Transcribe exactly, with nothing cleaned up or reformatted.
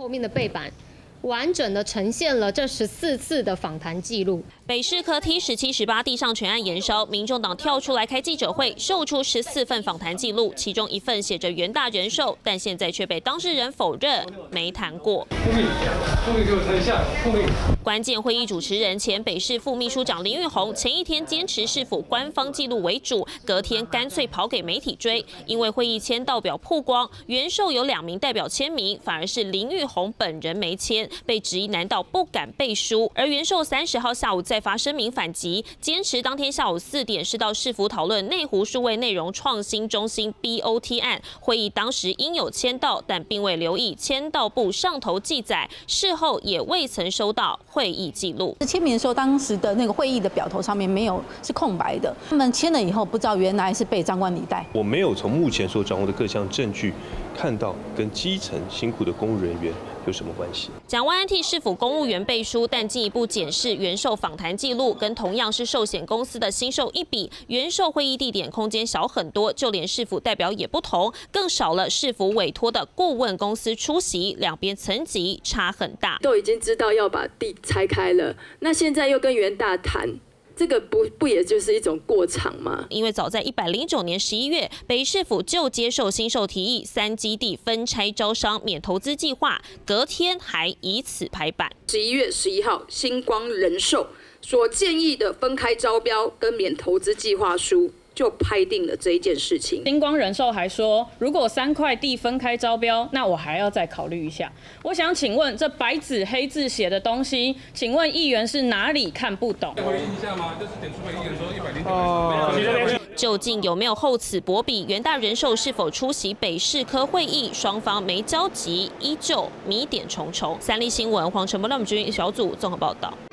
后面的背板。 完整的呈现了这十四次的访谈记录。 北市科 T 十七、十八地上全案延烧，民众党跳出来开记者会，秀出十四份访谈记录，其中一份写着元大人寿，但现在却被当事人否认没谈过。关键会议主持人前北市副秘书长林玉红，前一天坚持是否官方记录为主，隔天干脆跑给媒体追，因为会议签到表曝光，元寿有两名代表签名，反而是林玉红本人没签。 被质疑难道不敢背书？而元寿三十号下午再发声明反击，坚持当天下午四点是到市府讨论内湖数位内容创新中心 B O T 案，会议当时应有签到，但并未留意签到簿上头记载，事后也未曾收到会议记录。 签名的时候，当时的那个会议的表头上面没有是空白的，他们签了以后不知道原来是被张冠李戴。 我没有从目前所掌握的各项证据看到跟基层辛苦的公务人员有什么关系？ 蒋万安替市府公务员背书，但进一步检视元寿访谈记录，跟同样是寿险公司的新寿一比，元寿会议地点空间小很多，就连市府代表也不同，更少了市府委托的顾问公司出席，两边层级差很大。 都已经知道要把地拆开了，那现在又跟元大谈。 这个不不也就是一种过场吗？ 因为早在一百零九年十一月，北市府就接受新寿提议，三基地分拆招商免投资计划，隔天还以此拍板。 十一月十一号，星光人寿所建议的分开招标跟免投资计划书。 就拍定了这一件事情。 星光人寿还说，如果三块地分开招标，那我还要再考虑一下。我想请问，这白纸黑字写的东西，请问议员是哪里看不懂？ 回应一下吗？就是点出给议员说一百零九。 究竟有没有厚此薄彼？元大人寿是否出席北市科会议？双方没交集，依旧谜点重重。三立新闻黄晨波、廖美君小组综合报道。